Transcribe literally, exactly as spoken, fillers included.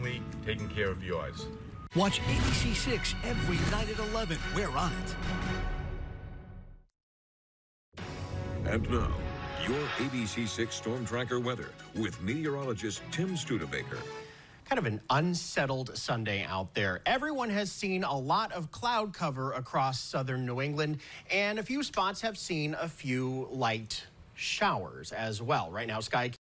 family, taking care of yours. Watch A B C six every night at eleven. We're on it. And now, your A B C six Storm Tracker weather with meteorologist Tim Studebaker. Kind of an unsettled Sunday out there. Everyone has seen a lot of cloud cover across southern New England, and a few spots have seen a few light showers as well. Right now, Sky